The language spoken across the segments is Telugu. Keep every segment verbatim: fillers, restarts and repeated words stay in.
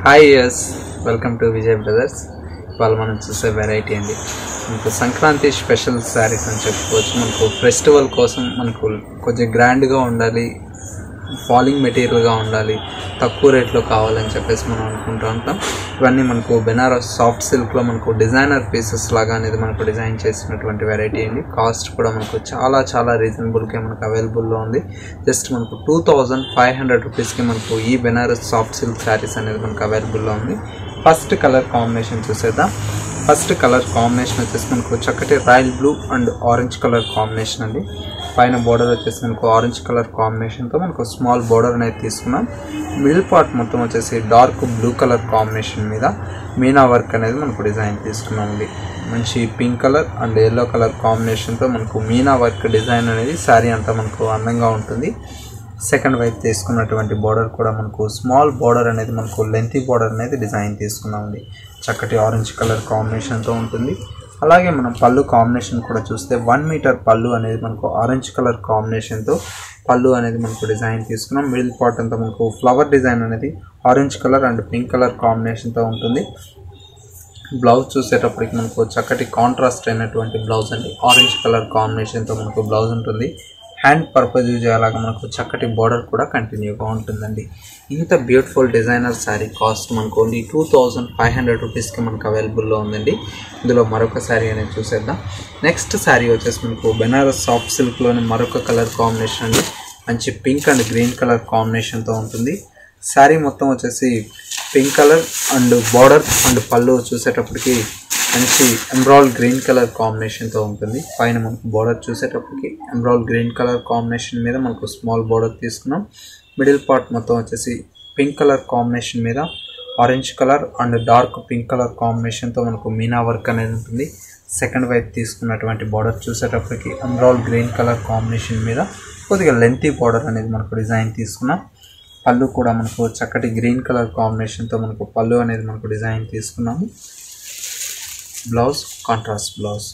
Hi yes welcome to Vijay Brothers. ఇవాళ మనం చూసే వెరైటీ అండి మనకు సంక్రాంతి స్పెషల్ శారీస్ అని చెప్పుకోవచ్చు. మనకు ఫెస్టివల్ కోసం మనకు కొంచెం గ్రాండ్గా ఉండాలి, ఫాలింగ్ మెటీరియల్గా ఉండాలి, తక్కువ రేట్లో కావాలని చెప్పేసి మనం అనుకుంటూ ఉంటాం. ఇవన్నీ మనకు బెనారస్ సాఫ్ట్ సిల్క్లో మనకు డిజైనర్ పీసెస్ లాగా అనేది మనకు డిజైన్ చేసినటువంటి వెరైటీ అండి. కాస్ట్ కూడా మనకు చాలా చాలా రీజనబుల్గా మనకు అవైలబుల్లో ఉంది. జస్ట్ మనకు టూ థౌజండ్ ఫైవ్ హండ్రెడ్ రూపీస్కి మనకు ఈ బెనారస్ సాఫ్ట్ సిల్క్ శారీస్ అనేది మనకు అవైలబుల్లో ఉంది. ఫస్ట్ కలర్ కాంబినేషన్ చూసేద్దాం. ఫస్ట్ కలర్ కాంబినేషన్ వచ్చేసి మనకు చక్కటి royal blue and orange colour combination అండి. పైన బోర్డర్ వచ్చేసి మనకు ఆరెంజ్ కలర్ కాంబినేషన్తో మనకు స్మాల్ బోర్డర్ అనేది తీసుకున్నాం. మిడిల్ పార్ట్ మొత్తం వచ్చేసి డార్క్ బ్లూ కలర్ కాంబినేషన్ మీద మీనా వర్క్ అనేది మనకు డిజైన్ తీసుకున్నామండి. మంచి pink colour and yellow colour కాంబినేషన్తో మనకు మీనా వర్క్ డిజైన్ అనేది శారీ అంతా మనకు అందంగా ఉంటుంది. సెకండ్ వైపు తీసుకున్నటువంటి బోర్డర్ కూడా మనకు స్మాల్ బోర్డర్ అనేది మనకు లెంతీ బోర్డర్ అనేది డిజైన్ తీసుకున్నామండి. చక్కటి ఆరెంజ్ కలర్ కాంబినేషన్తో ఉంటుంది. అలాగే మనం పళ్ళు కాంబినేషన్ కూడా చూస్తే వన్ మీటర్ పళ్ళు అనేది మనకు ఆరెంజ్ కలర్ కాంబినేషన్తో పళ్ళు అనేది మనకు డిజైన్ తీసుకున్నాం. మిడిల్ పార్ట్ అంతా మనకు ఫ్లవర్ డిజైన్ అనేది orange colour and pink colour కాంబినేషన్తో ఉంటుంది. బ్లౌజ్ చూసేటప్పటికి మనకు చక్కటి కాంట్రాస్ట్ అయినటువంటి బ్లౌజ్ అండి. ఆరెంజ్ కలర్ కాంబినేషన్తో మనకు బ్లౌజ్ ఉంటుంది. హ్యాండ్ పర్పస్ యూజ్ అయ్యేలాగా మనకు చక్కటి బోర్డర్ కూడా కంటిన్యూగా ఉంటుందండి. ఇంత బ్యూటిఫుల్ డిజైనర్ శారీ కాస్ట్ మనకు only two thousand five hundred రూపీస్కి మనకు అవైలబుల్లో ఉందండి. ఇందులో మరొక శారీ అనేది చూసేద్దాం. నెక్స్ట్ శారీ వచ్చేసి మనకు బెనారస్ సాఫ్ట్ సిల్క్లోని మరొక కలర్ కాంబినేషన్ అండి. మంచి పింక్ అండ్ గ్రీన్ కలర్ కాంబినేషన్తో ఉంటుంది. శారీ మొత్తం వచ్చేసి pink colour and border and పళ్ళు చూసేటప్పటికి మంచి ఎమరాల్డ్ గ్రీన్ కలర్ కాంబినేషన్తో ఉంటుంది. పైన మనకు బార్డర్ చూసేటప్పటికి ఎమరాల్డ్ గ్రీన్ కలర్ కాంబినేషన్ మీద మనకు స్మాల్ బార్డర్ తీసుకున్నాం. మిడిల్ పార్ట్ మొత్తం వచ్చేసి పింక్ కలర్ కాంబినేషన్ మీద orange colour and dark pink colour కాంబినేషన్తో మనకు మీనా వర్క్ అనేది ఉంటుంది. సెకండ్ వైపు తీసుకున్నటువంటి బార్డర్ చూసేటప్పటికి ఎమరాల్డ్ గ్రీన్ కలర్ కాంబినేషన్ మీద కొద్దిగా లెంతీ బార్డర్ అనేది మనకు డిజైన్ తీసుకున్నాం. పళ్ళు కూడా మనకు చక్కటి గ్రీన్ కలర్ కాంబినేషన్తో మనకు పళ్ళు అనేది మనకు డిజైన్ తీసుకున్నాము. Blouse contrast blouse.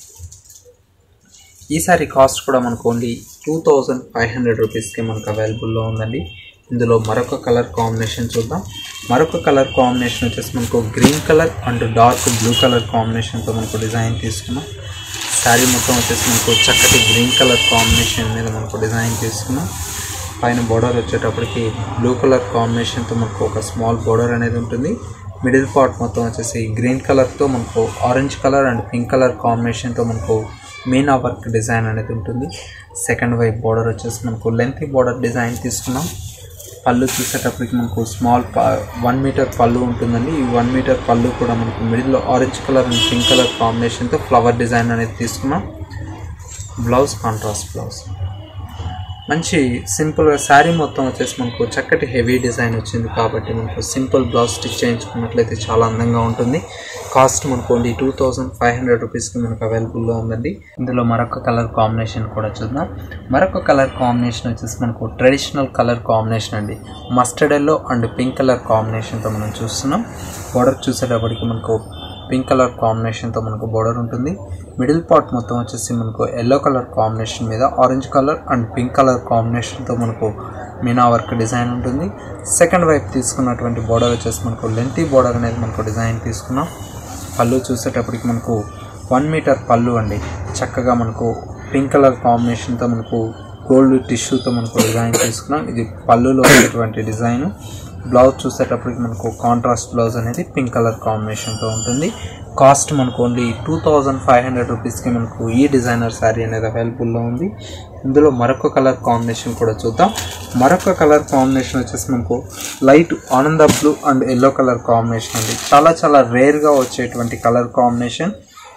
ఈ సారీ కాస్ట్ కూడా మనకు only two thousand five hundred రూపీస్కి మనకు అవైలబుల్లో ఉందండి. ఇందులో మరొక కలర్ కాంబినేషన్ చూద్దాం. మరొక కలర్ కాంబినేషన్ వచ్చేసి మనకు green colour and dark blue colour కాంబినేషన్తో మనకు డిజైన్ తీసుకున్నాం. శారీ మొత్తం వచ్చేసి మనకు చక్కటి గ్రీన్ కలర్ కాంబినేషన్ మీద మనకు డిజైన్ తీసుకున్నాం. పైన బోర్డర్ వచ్చేటప్పటికి బ్లూ కలర్ కాంబినేషన్తో మనకు ఒక స్మాల్ బోర్డర్ అనేది ఉంటుంది. మిడిల్ పార్ట్ మొత్తం వచ్చేసి గ్రీన్ కలర్తో మనకు orange colour and pink colour కాంబినేషన్తో మనకు మీనా వర్క్ డిజైన్ అనేది ఉంటుంది. సెకండ్ వైపు బోర్డర్ వచ్చేసి మనకు లెంతీ బోర్డర్ డిజైన్ తీసుకున్నాం. పళ్ళు చూసేటప్పటికి మనకు స్మాల్ వన్ మీటర్ పళ్ళు ఉంటుందండి. ఈ వన్ మీటర్ పళ్ళు కూడా మనకు మిడిల్లో orange colour and pink colour కాంబినేషన్తో ఫ్లవర్ డిజైన్ అనేది తీసుకున్నాం. Blouse contrast blouse. మంచి సింపుల్గా శారీ మొత్తం వచ్చేసి మనకు చక్కటి హెవీ డిజైన్ వచ్చింది కాబట్టి మనకు సింపుల్ బ్లౌజ్ స్టిచ్ చేయించుకున్నట్లయితే చాలా అందంగా ఉంటుంది. కాస్ట్ మనకు only two thousand five hundred రూపీస్కి మనకు అవైలబుల్లో ఉందండి. ఇందులో మరొక కలర్ కాంబినేషన్ కూడా చూద్దాం. మరొక కలర్ కాంబినేషన్ వచ్చేసి మనకు ట్రెడిషనల్ కలర్ కాంబినేషన్ అండి. Mustard yellow and pink colour కాంబినేషన్తో మనం చూస్తున్నాం. బోర్డర్ చూసేటప్పటికి మనకు పింక్ కలర్ కాంబినేషన్తో మనకు బోర్డర్ ఉంటుంది. మిడిల్ పార్ట్ మొత్తం వచ్చేసి మనకు ఎల్లో కలర్ కాంబినేషన్ మీద orange colour and pink colour కాంబినేషన్తో మనకు మీనా వర్క్ డిజైన్ ఉంటుంది. సెకండ్ వైపు తీసుకున్నటువంటి బోర్డర్ వచ్చేసి మనకు లెంతీ బోర్డర్ అనేది మనకు డిజైన్ తీసుకున్నాం. పళ్ళు చూసేటప్పటికి మనకు వన్ మీటర్ పళ్ళు అండి. చక్కగా మనకు పింక్ కలర్ కాంబినేషన్తో మనకు గోల్డ్ టిష్యూతో మనకు డిజైన్ తీసుకున్నాం. ఇది పళ్ళులో ఉన్నటువంటి డిజైన్. బ్లౌజ్ చూసేటప్పటికి మనకు కాంట్రాస్ట్ బ్లౌజ్ అనేది పింక్ కలర్ కాంబినేషన్తో ఉంటుంది. కాస్ట్ మనకు only two thousand five hundred రూపీస్కి మనకు ఈ డిజైనర్ శారీ అనేది అవైలబుల్లో ఉంది. ఇందులో మరొక కలర్ కాంబినేషన్ కూడా చూద్దాం. మరొక కలర్ కాంబినేషన్ వచ్చేసి మనకు లైట్ ఆనంద blue and yellow colour combination అండి. చాలా చాలా రేర్గా వచ్చేటువంటి కలర్ కాంబినేషన్.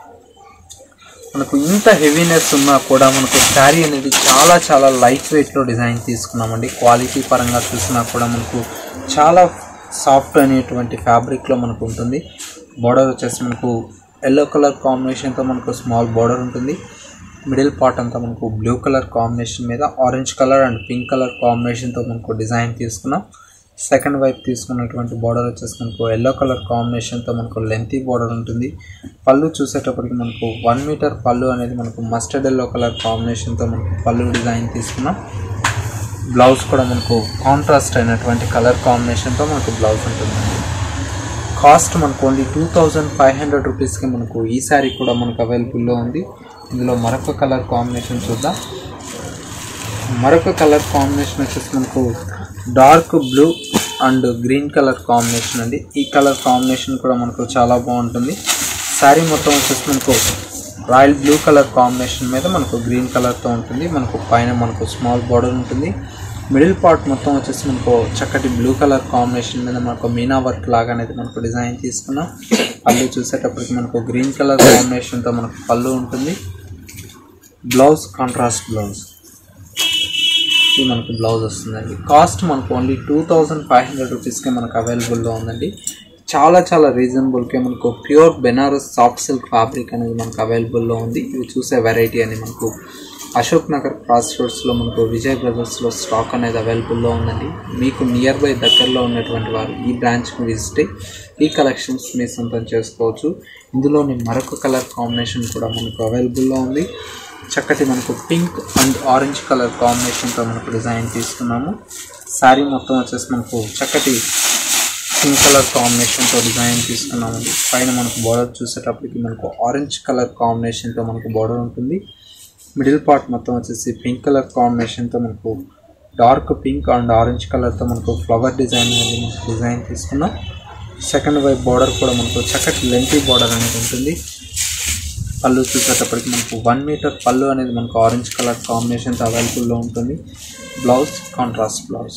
మనకు ఇంత హెవీనెస్ ఉన్నా కూడా మనకు శారీ అనేది చాలా చాలా లైట్ వెయిట్లో డిజైన్ తీసుకున్నామండి. క్వాలిటీ పరంగా చూసినా కూడా మనకు చాలా సాఫ్ట్ అనేటువంటి ఫ్యాబ్రిక్లో మనకు ఉంటుంది. బోర్డర్ వచ్చేసి మనకు ఎల్లో కలర్ కాంబినేషన్తో మనకు స్మాల్ బోర్డర్ ఉంటుంది. మిడిల్ పార్ట్ అంతా మనకు బ్లూ కలర్ కాంబినేషన్ మీద orange colour and pink colour కాంబినేషన్తో మనకు డిజైన్ తీసుకున్నాం. సెకండ్ వైపు తీసుకున్నటువంటి బార్డర్ వచ్చేసి మనకు ఎల్లో కలర్ కాంబినేషన్తో మనకు లెంతీ బార్డర్ ఉంటుంది. పళ్ళు చూసేటప్పటికి మనకు వన్ మీటర్ పళ్ళు అనేది మనకు మస్టర్డ్ ఎల్లో కలర్ కాంబినేషన్తో మనకు పళ్ళు డిజైన్ తీసుకున్నాం. బ్లౌజ్ కూడా మనకు కాంట్రాస్ట్ అయినటువంటి కలర్ కాంబినేషన్తో మనకు బ్లౌజ్ ఉంటుంది. కాస్ట్ మనకు only two thousand five hundred రూపీస్కి మనకు ఈ శారీ కూడా మనకు అవైలబుల్లో ఉంది. ఇందులో మరొక కలర్ కాంబినేషన్ చూద్దాం. మరొక కలర్ కాంబినేషన్ వచ్చేసి మనకు dark blue and green colour combination అండి. ఈ కలర్ కాంబినేషన్ కూడా మనకు చాలా బాగుంటుంది. శారీ మొత్తం వచ్చేసి మనకు రాయల్ బ్లూ కలర్ కాంబినేషన్ మీద మనకు గ్రీన్ కలర్తో ఉంటుంది. మనకు పైన మనకు స్మాల్ బార్డర్ ఉంటుంది. మిడిల్ పార్ట్ మొత్తం వచ్చేసి మనకు చక్కటి బ్లూ కలర్ కాంబినేషన్ మీద మనకు మీనా వర్క్ లాగా అనేది మనకు డిజైన్ తీసుకున్నాం. పళ్ళు చూసేటప్పటికి మనకు గ్రీన్ కలర్ కాంబినేషన్తో మనకు పళ్ళు ఉంటుంది. బ్లౌజ్ కాంట్రాస్ట్ బ్లౌజ్, ఇది మనకు బ్లౌజ్ వస్తుందండి. కాస్ట్ మనకు only two thousand five hundred రూపీస్కే మనకు అవైలబుల్లో ఉందండి. చాలా చాలా రీజనబుల్కే మనకు pure Banaras soft silk fabric అనేది మనకు అవైలబుల్లో ఉంది. ఇవి చూసే వెరైటీ అని మనకు అశోక్ నగర్ క్రాస్ రోడ్స్లో మనకు విజయ్ బ్రదర్స్లో స్టాక్ అనేది అవైలబుల్లో ఉందండి. మీకు నియర్ బై దగ్గరలో ఉన్నటువంటి వారు ఈ బ్రాంచ్కి విజిట్ అయ్యి ఈ కలెక్షన్స్ మీ సొంతం చేసుకోవచ్చు. ఇందులోని మరొక కలర్ కాంబినేషన్ కూడా మనకు అవైలబుల్లో ఉంది. చక్కటి మనకు పింక్ అండ్ ఆరెంజ్ కలర్ కాంబినేషన్తో మనకు డిజైన్ తీసుకున్నాము. శారీ మొత్తం వచ్చేసి మనకు చక్కటి పింక్ కలర్ కాంబినేషన్తో డిజైన్ తీసుకున్నామండి. పైన మనకు బార్డర్ చూసేటప్పటికి మనకు ఆరెంజ్ కలర్ కాంబినేషన్తో మనకు బార్డర్ ఉంటుంది. మిడిల్ పార్ట్ మొత్తం వచ్చేసి పింక్ కలర్ కాంబినేషన్తో మనకు డార్క్ పింక్ అండ్ ఆరెంజ్ కలర్తో మనకు ఫ్లవర్ డిజైన్ అనేది మనకు డిజైన్ తీసుకున్నాం. సెకండ్ వైపు బార్డర్ కూడా మనకు చక్కటి లెంతీ బార్డర్ అనేది ఉంటుంది. పళ్ళు చూసేటప్పటికి మనకు వన్ మీటర్ పళ్ళు అనేది మనకు ఆరెంజ్ కలర్ కాంబినేషన్తో అవైలబుల్లో ఉంటుంది. Blouse contrast blouse.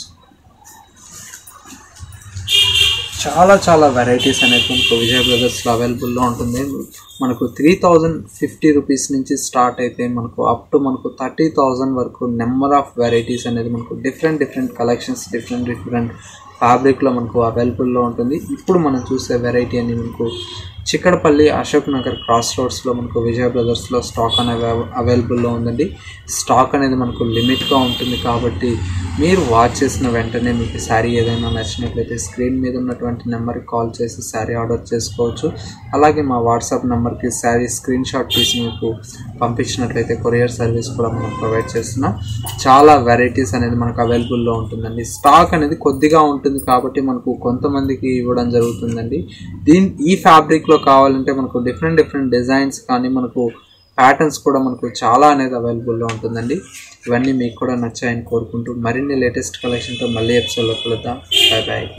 చాలా చాలా వెరైటీస్ అనేది మనకు విజయ్ బ్రదర్స్లో అవైలబుల్లో ఉంటుంది. మనకు త్రీ థౌజండ్ ఫిఫ్టీ రూపీస్ నుంచి స్టార్ట్ అయితే మనకు అప్ టు మనకు థర్టీ థౌజండ్ వరకు నెంబర్ ఆఫ్ వెరైటీస్ అనేది మనకు different different collections different different ఫ్యాబ్రిక్లో మనకు అవైలబుల్లో ఉంటుంది. ఇప్పుడు మనం చూసే వెరైటీ అని మనకు చిక్కడపల్లి అశోక్ నగర్ క్రాస్ రోడ్స్లో మనకు విజయ్ బ్రదర్స్లో స్టాక్ అనేది అవైలబుల్లో ఉందండి. స్టాక్ అనేది మనకు లిమిట్గా ఉంటుంది కాబట్టి మీరు వాచ్ చేసిన వెంటనే మీకు శారీ ఏదైనా నచ్చినట్లయితే స్క్రీన్ మీద ఉన్నటువంటి నెంబర్కి కాల్ చేసి శారీ ఆర్డర్ చేసుకోవచ్చు. అలాగే మా వాట్సాప్ నెంబర్కి శారీ స్క్రీన్ షాట్ తీసి మీకు పంపించినట్లయితే కొరియర్ సర్వీస్ కూడా మనం ప్రొవైడ్ చేస్తున్నాం. చాలా వెరైటీస్ అనేది మనకు అవైలబుల్లో ఉంటుందండి. స్టాక్ అనేది కొద్దిగా ఉంటుంది కాబట్టి మనకు కొంతమందికి ఇవ్వడం జరుగుతుందండి. దీని ఈ ఫ్యాబ్రిక్లో కావాలంటే మనకు డిఫరెంట్ డిఫరెంట్ డిజైన్స్ కానీ మనకు ప్యాటర్న్స్ కూడా మనకు చాలా అనేది అవైలబుల్లో ఉంటుందండి. ఇవన్నీ మీకు కూడా నచ్చాయని కోరుకుంటూ మరిన్ని లేటెస్ట్ కలెక్షన్తో మళ్ళీ ఎపిసోడ్లో కలుద్దాం. Bye bye.